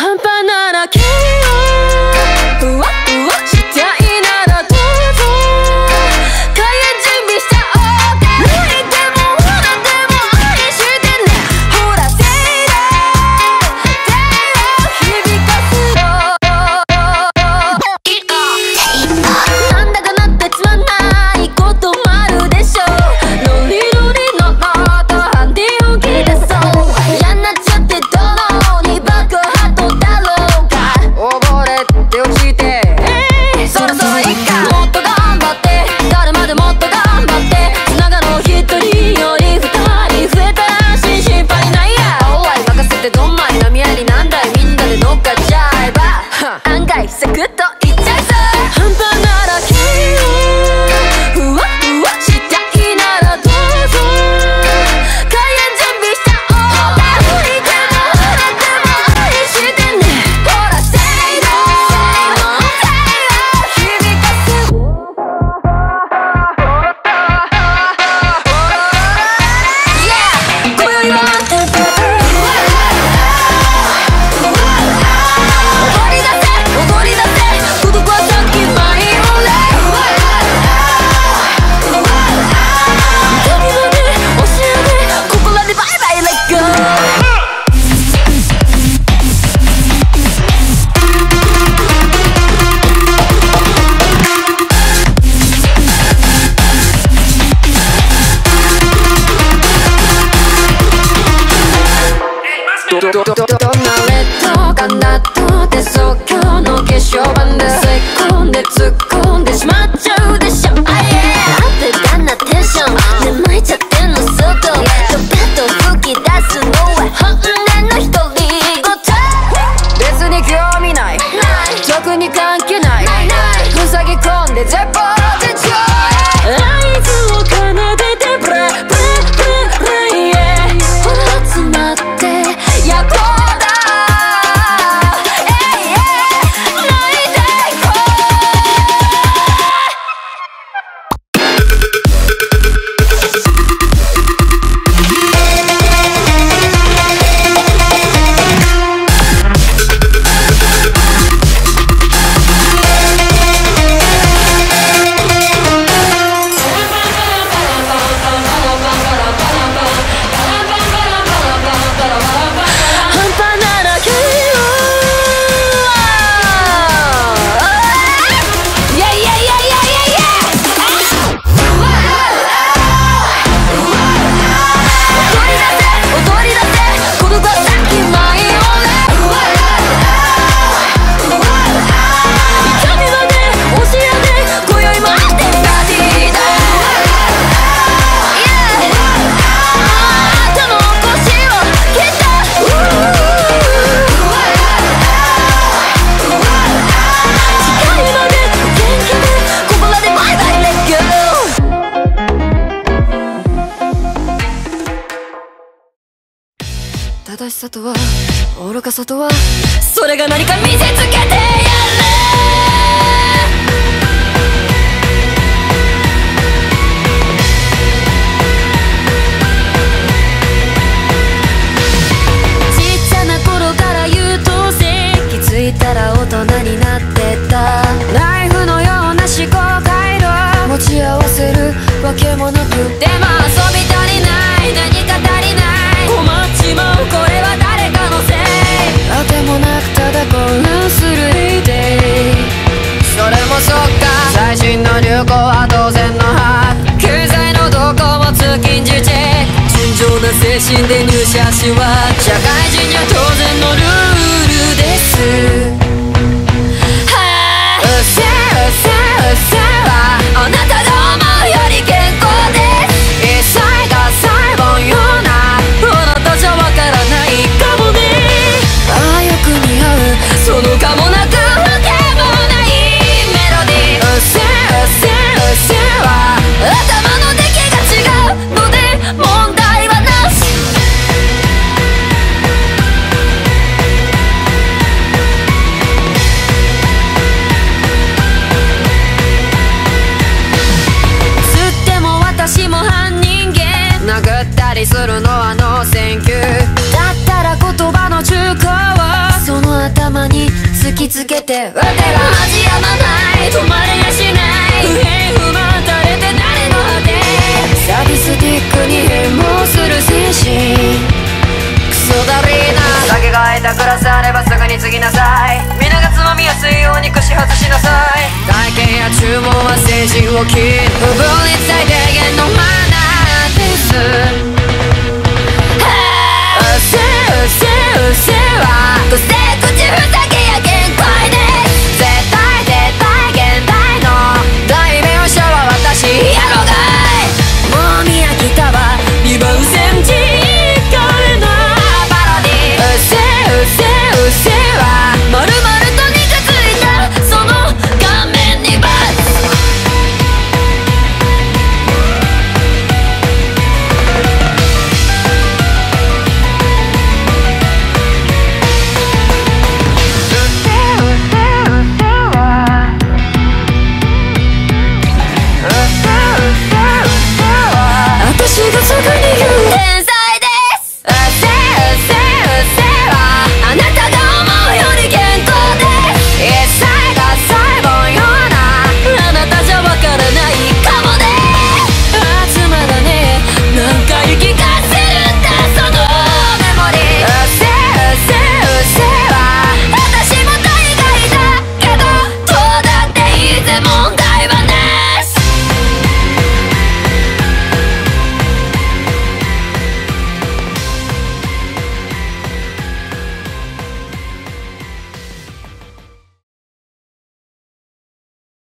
半端なら君をふわふわしたいならどうぞ開演準備しちゃおうか泣いても笑っても愛してねほらせいで手を響かすよなんだかなってつまんないこともあるでしょロリロリのノートハンディを切り出そう嫌になっちゃってどのに爆発だろうか溺れて落ちてそろそろいっかもっと頑張って誰までもっと頑張ってつながろう一人より二人増えたら心配ないやおい任せてどんまい波ありなんだいみんなで乗っかっちゃえば案外サクッといっちゃいそう半端なら君をふわふわしたいならどうぞ開演準備しちゃおうか吹いても笑っても愛してねほらせいの手を響かす今宵は踊り出せ踊り出せ孤独はさっきマイオレ神まで教えてここらでバイバイレッツゴーどんなレッドかなとて即興の化粧板でせっこんで突っ込んでしまっちゃうでしょあいアップかなテンションで巻いちゃってんの外ドベッと吹き出すのは本音の独り言別に興味ない特に関係ない塞ぎ込んで絶望絶頂合図を奏でてブレブレブレブレほら集まって夜行だ泣いていこ半端なら君をイェイイェイイェイイェイイェイイェイ踊り出せ孤独はさっきマイオレ痛みまで教えて今宵もあってパーティーだ頭の腰を切った光まで元気でここらでバイバイレッツゴー正しさとは愚かさとはそれが何か見せつけてやるちっちゃな頃から優等生気づいたら大人になってたナイフのような思考回路持ち合わせるわけもなくでも遊び足りない何か足りない困っちまうこれは誰かのせいあてもなくただ混乱するデイそれもそっか最新の流行は当然の派経済の動向も通勤時チェック純情な精神で入社しは社会人には当然のルールですうっせえうっせえうっせえはあなたが思うより健康です一切が細胞ようなあなたじゃわからないかもねああよく似合うそのかもなくわけもないメロディーうっせえうっせえうっせえは頭の出来が違うので問題はなしつけてわてが味やまない止まれやしない不平不満垂れて誰の果てサディスティックに変貌する精神クソだりーな酒が空いたグラスあればすぐに継ぎなさい皆がつまみやすいように串外しなさい会計や注文は精神を切る不分率最低限のマナーですうっせうっせうっせ